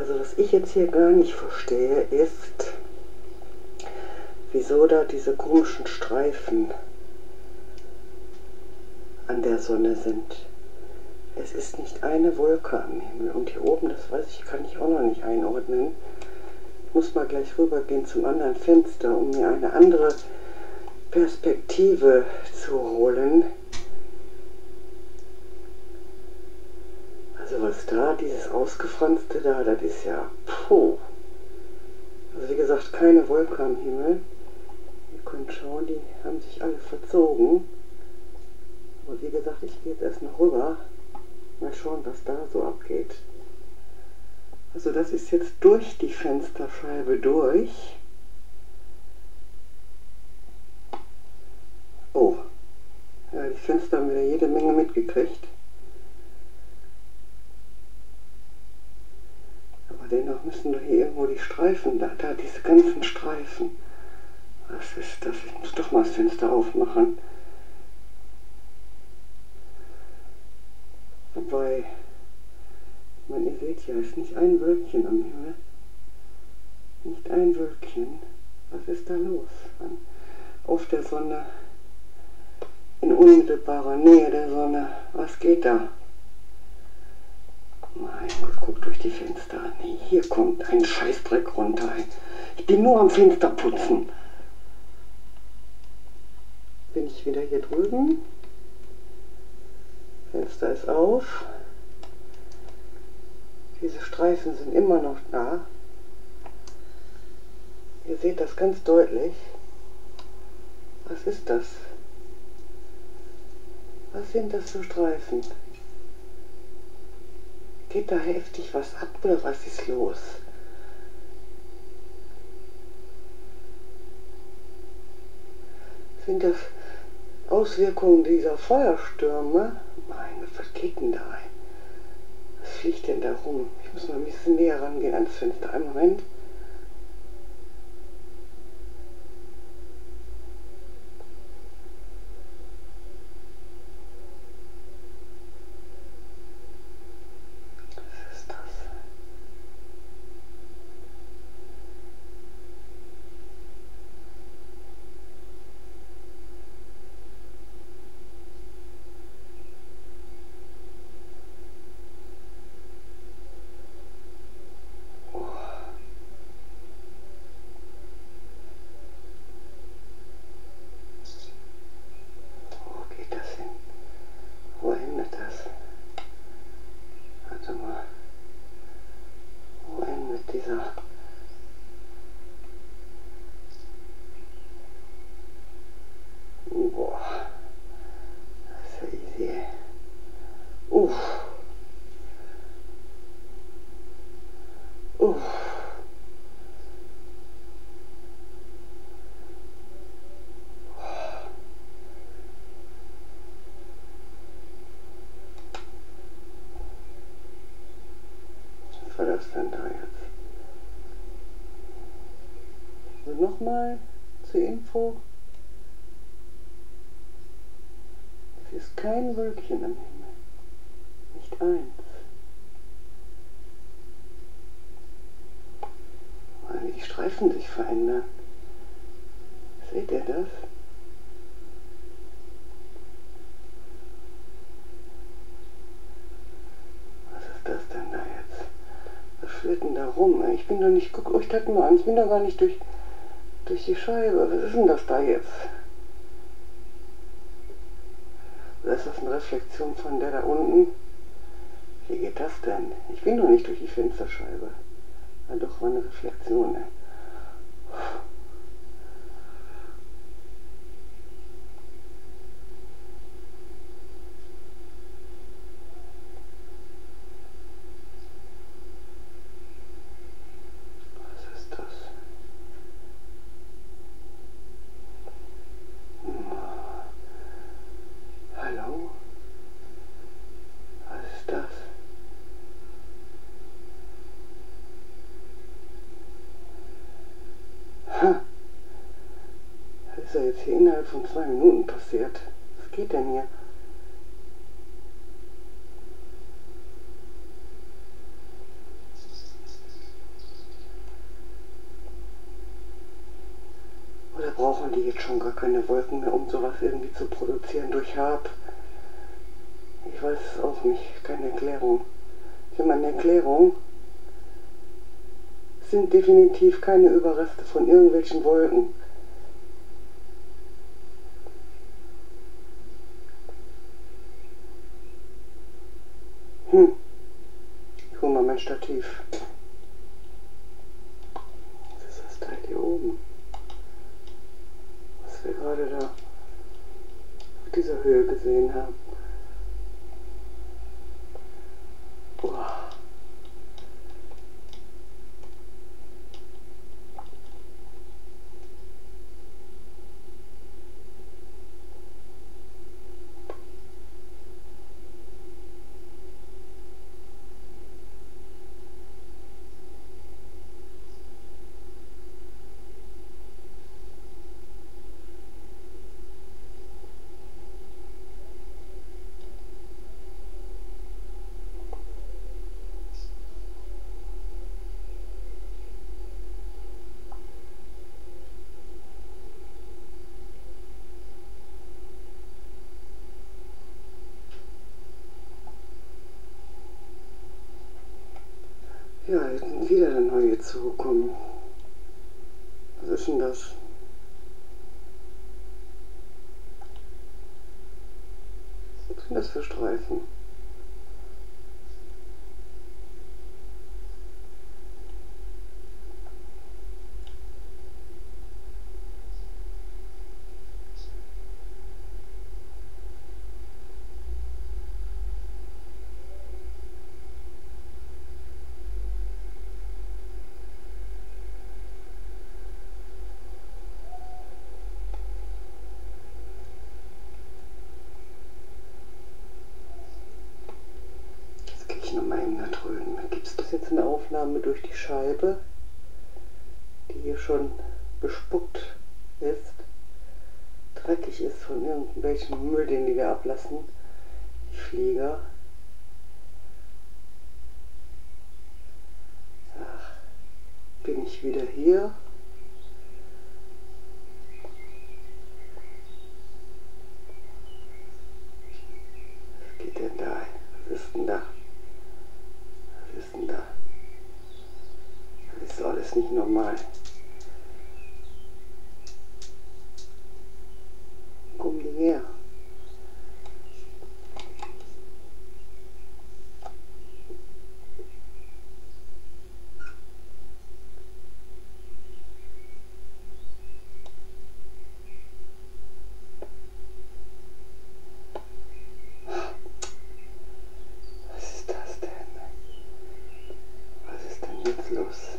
Also was ich jetzt hier gar nicht verstehe, ist, wieso da diese komischen Streifen an der Sonne sind. Es ist nicht eine Wolke am Himmel. Und hier oben, das weiß ich, kann ich auch noch nicht einordnen. Ich muss mal gleich rübergehen zum anderen Fenster, um mir eine andere Perspektive zu holen. Also was da, dieses Ausgefranste da, das ist ja, puh. Also wie gesagt, keine Wolke am Himmel. Ihr könnt schauen, die haben sich alle verzogen. Aber wie gesagt, ich gehe jetzt erst noch rüber. Mal schauen, was da so abgeht. Also das ist jetzt durch die Fensterscheibe durch. Oh, ja, die Fenster haben wieder jede Menge mitgekriegt. Aber dennoch müssen doch hier irgendwo die Streifen, da diese ganzen Streifen. Was ist das? Ich muss doch mal das Fenster aufmachen. Wobei, ich meine, ihr seht ja, es ist nicht ein Wölkchen am Himmel. Nicht ein Wölkchen. Was ist da los? Auf der Sonne, in unmittelbarer Nähe der Sonne. Was geht da? Mein Gott, guckt durch die Fenster. Nee, hier kommt ein Scheißdreck runter. Ich bin nur am Fenster putzen. Bin ich wieder hier drüben. Fenster ist auf. Diese Streifen sind immer noch da. Ihr seht das ganz deutlich. Was ist das? Was sind das für Streifen? Geht da heftig was ab oder was ist los? Sind das Auswirkungen dieser Feuerstürme? Mein Gott, was geht denn da ein? Was fliegt denn da rum? Ich muss mal ein bisschen näher rangehen ans Fenster. Einen Moment. Was ist das? Wo geht das hin? Wo endet das? Warte mal. Wo endet dieser... Boah. Das ist ja easy. Uff. Uff. Was war das denn da jetzt? Also nochmal zur Info. Es ist kein Wölkchen am Himmel. Nicht eins. Weil die Streifen sich verändern. Seht ihr das? Was ist das denn da jetzt? Was führt denn da rum? Ich bin doch nicht, guckt euch das mal an, ich bin doch gar nicht durch die Scheibe. Was ist denn das da jetzt? Oder ist das eine Reflexion von der da unten? Wie geht das denn? Ich bin doch nicht durch die Fensterscheibe. Ja, doch, war eine Reflexion, ne? Was ist das? Hallo? Was ist das? Ha! Das ist ja jetzt hier innerhalb von 2 Minuten passiert. Was geht denn hier? brauchen die jetzt schon gar keine Wolken mehr, um sowas irgendwie zu produzieren durch Hab. Ich weiß es auch nicht, keine Erklärung. Ich habe eine Erklärung. Es sind definitiv keine Überreste von irgendwelchen Wolken. Ich hole mal mein Stativ. Was ist das Teil hier oben? Was wir gerade da auf dieser Höhe gesehen haben. Boah. Ja, jetzt sind wieder eine neue zugekommen. Was ist denn das? Was sind das für Streifen? Jetzt gehe ich nochmal eben da drüben. Gibt es das jetzt eine Aufnahme durch die Scheibe, die hier schon bespuckt ist, dreckig ist von irgendwelchen Müll, den wir ablassen, die Flieger. Ach, bin ich wieder hier? Was geht denn da? Was ist denn da? Was ist denn da? Das ist doch alles nicht normal. Wo kommen die her? Was ist das denn? Was ist denn jetzt los?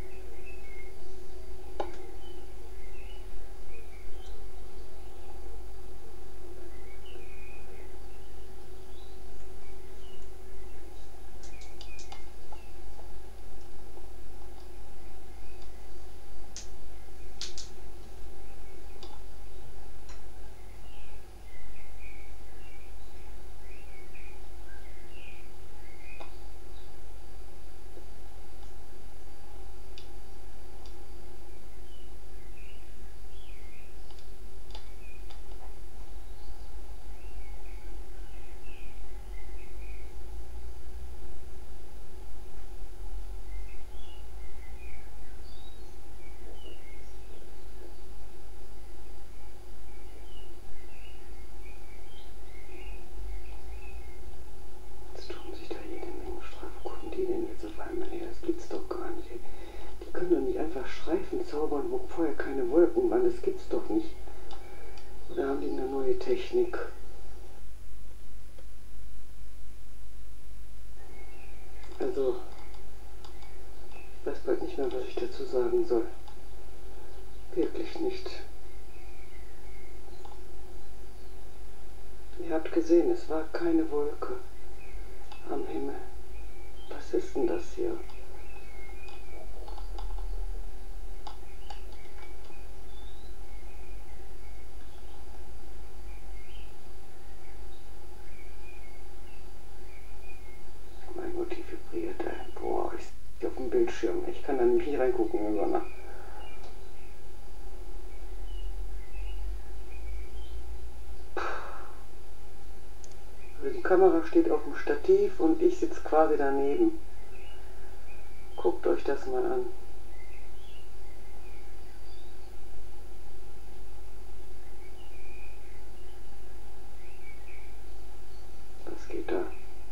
Jetzt tun sich da jede Menge Streifen. Gucken die denn jetzt auf einmal her? Das gibt's doch gar nicht. Die können doch nicht einfach Streifen zaubern, wo vorher keine Wolken waren. Das gibt's doch nicht. Oder haben die eine neue Technik? Also, ich weiß bald nicht mehr, was ich dazu sagen soll. Wirklich nicht. Ihr habt gesehen, es war keine Wolke am Himmel. Was ist denn das hier? Mein Gott, die vibriert, ey. Boah, ich sehe auf dem Bildschirm. Ich kann da nicht reingucken in der Sonne. Kamera steht auf dem Stativ und ich sitze quasi daneben. Guckt euch das mal an. Was geht da?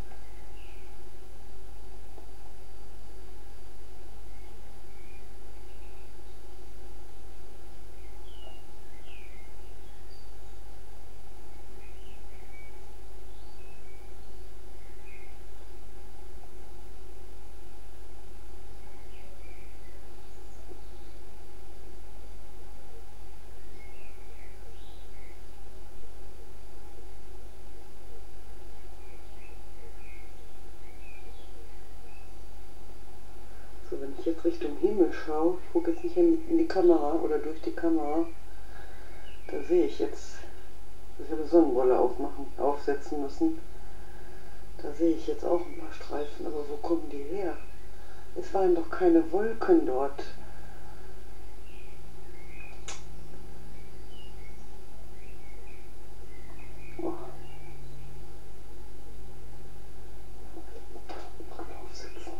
So, wenn ich jetzt Richtung Himmel schaue, ich gucke jetzt nicht in die Kamera oder durch die Kamera, da sehe ich jetzt, ich habe Sonnenbrille aufsetzen müssen. Da sehe ich jetzt auch ein paar Streifen, aber wo kommen die her? Es waren doch keine Wolken dort. Oh. Aufsetzen.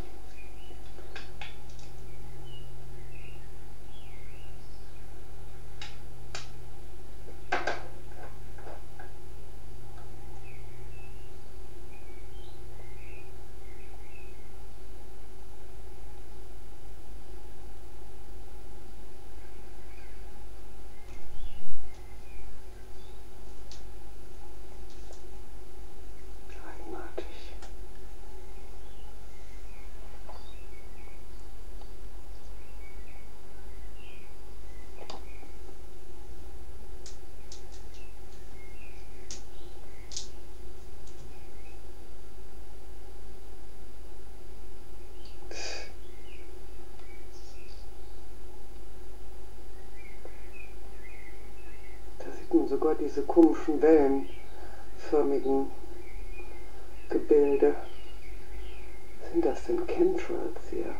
Sogar diese komischen wellenförmigen Gebilde. Sind das denn Chemtrails hier?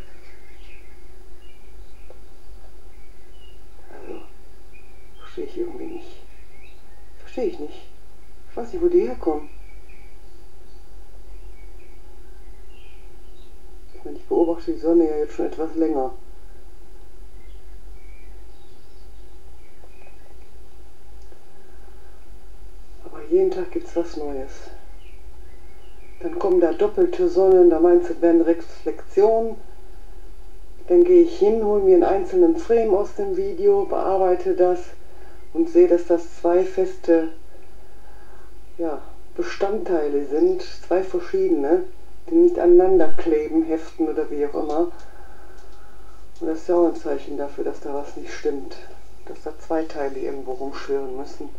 Also, verstehe ich irgendwie nicht. Verstehe ich nicht. Ich weiß nicht, wo die herkommen. Ich meine, ich beobachte die Sonne ja jetzt schon etwas länger. Jeden Tag gibt es was Neues. Dann kommen da doppelte Sonnen, da meinst du, es wären Reflexionen. Dann gehe ich hin, hole mir einen einzelnen Frame aus dem Video, bearbeite das und sehe, dass das zwei feste Bestandteile sind, zwei verschiedene, die nicht aneinander kleben, heften oder wie auch immer. Und das ist ja auch ein Zeichen dafür, dass da was nicht stimmt. Dass da zwei Teile irgendwo rumschwirren müssen.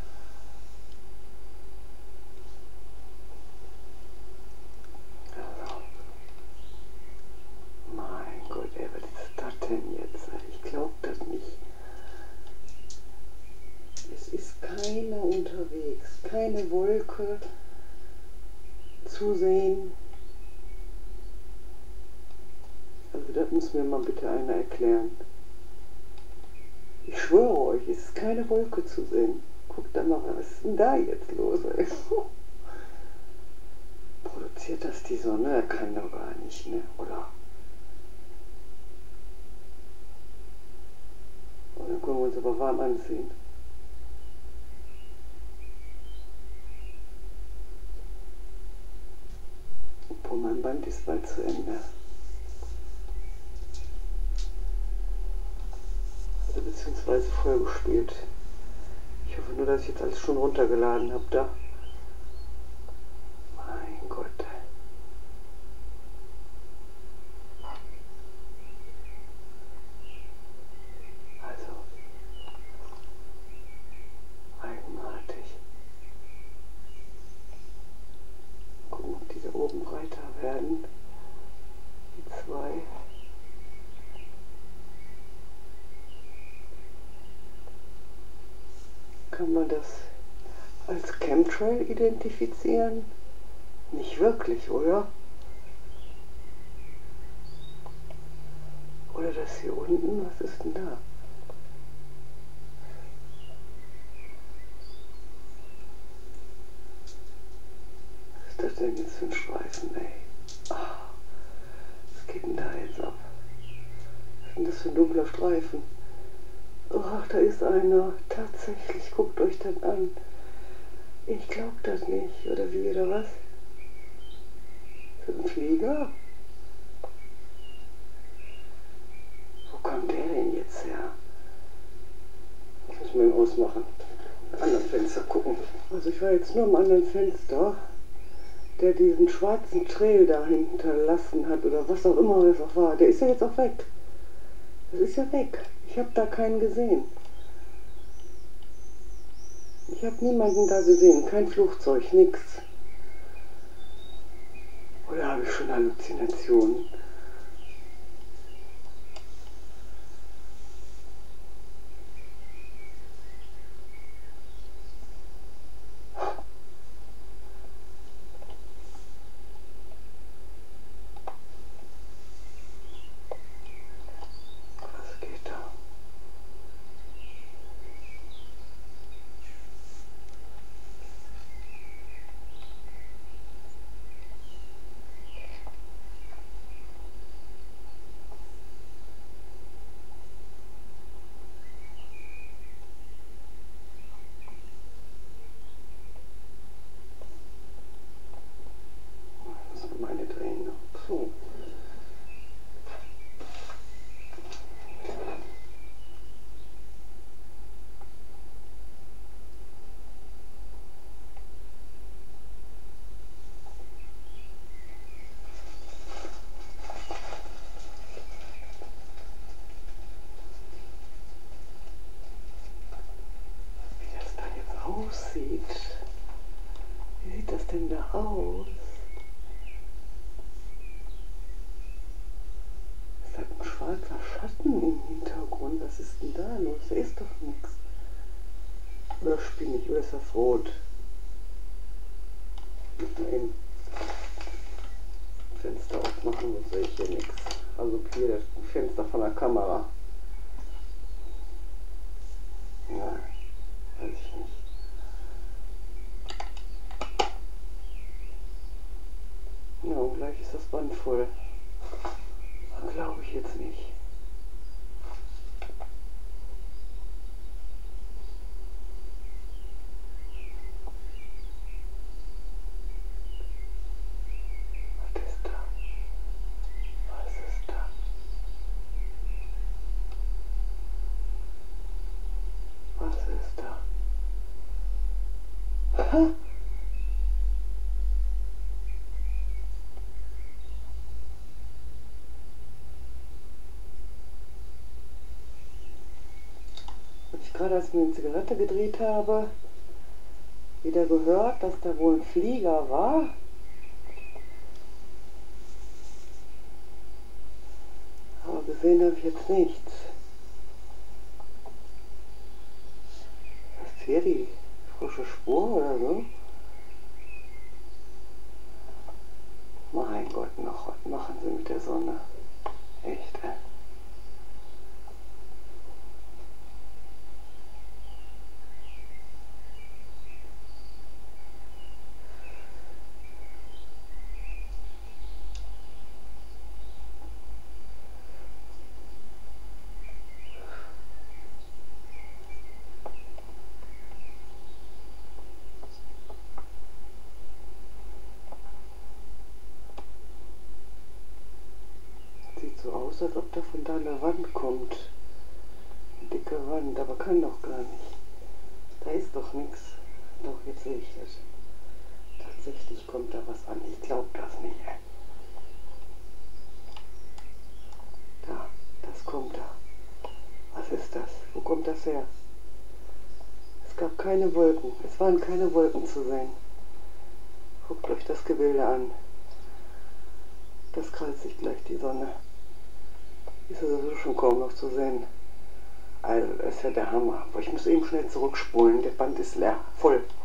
Ich glaube das nicht. Es ist keiner unterwegs, keine Wolke zu sehen. Also das muss mir mal bitte einer erklären. Ich schwöre euch, es ist keine Wolke zu sehen. Guckt da mal, was ist denn da jetzt los? Ey? Produziert das die Sonne? Kann doch gar nicht, ne? Oder? Und dann können wir uns aber warm anziehen. Obwohl mein Band ist bald zu Ende. Also beziehungsweise vollgespielt. Ich hoffe nur, dass ich jetzt alles schon runtergeladen habe da. Mein Gott. Oben breiter werden, die zwei. Kann man das als Chemtrail identifizieren? Nicht wirklich, oder? Oder das hier unten, was ist denn da? für ein Streifen, ey? Ah, was geht denn da jetzt ab? Was ist denn das für ein dunkler Streifen? Ach, da ist einer. Tatsächlich, guckt euch das an. Ich glaub das nicht. Oder wie, oder was? Ist das ein Flieger? Wo kommt der denn jetzt her? Ich muss mal ihn ausmachen. Am anderen Fenster gucken. Also ich war jetzt nur am anderen Fenster, der diesen schwarzen Trail da hinterlassen hat oder was auch immer das auch war. Der ist ja jetzt auch weg. Das ist ja weg. Ich habe da keinen gesehen. Ich habe niemanden da gesehen. Kein Flugzeug, nix. Oder habe ich schon Halluzinationen? Was geht da? Ich muss meine drehen. So. Wie das da jetzt aussieht. Wie sieht das denn da aus? Ist das ein schwarzer Schatten im Hintergrund? Was ist denn da los? Da ist doch nichts. Oder spinne ich? Oder ist das rot? Ich muss mal eben Fenster aufmachen, sonst sehe ich hier nichts. Also hier das Fenster von der Kamera. Ja, weiß ich nicht. Ja, und gleich ist das Band voll. Glaube ich jetzt nicht. Was ist da? Was ist da? Was ist da? Ha? Gerade als ich mir eine Zigarette gedreht habe, wieder gehört, dass da wohl ein Flieger war. Aber gesehen habe ich jetzt nichts. Ist hier die frische Spur oder so? Mein Gott, noch was machen sie mit der Sonne? Echt, ey. Sieht so aus, als ob da von da eine Wand kommt. Eine dicke Wand, aber kann doch gar nicht. Da ist doch nichts. Doch, jetzt sehe ich das. Tatsächlich kommt da was an. Ich glaube das nicht. Da, das kommt da. Was ist das? Wo kommt das her? Es gab keine Wolken. Es waren keine Wolken zu sehen. Guckt euch das Gebilde an. Das krallt sich gleich die Sonne. Ist also schon kaum noch zu sehen. Also, das ist ja der Hammer. Aber ich muss eben schnell zurückspulen. Der Band ist leer. Voll.